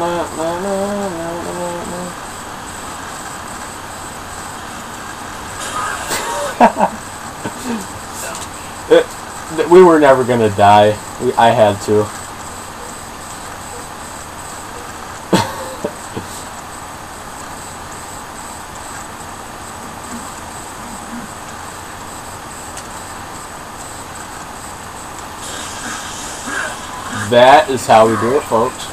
We were never gonna die. I had to. That is how we do it, folks.